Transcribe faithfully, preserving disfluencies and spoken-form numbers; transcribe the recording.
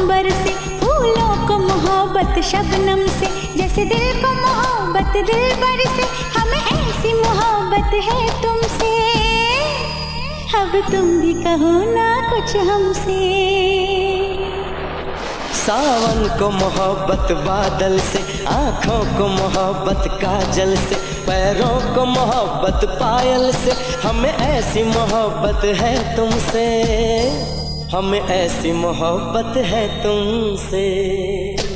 बरसे फूलों को मोहब्बत शबनम से, जैसे दिल को मोहब्बत दिल बरसे, हमें ऐसी मोहब्बत है तुमसे। अब तुम भी कहो ना कुछ हमसे। सावन को मोहब्बत बादल से, आँखों को मोहब्बत काजल से, पैरों को मोहब्बत पायल से, हमें ऐसी मोहब्बत है तुमसे, हमें ऐसी मोहब्बत है तुमसे।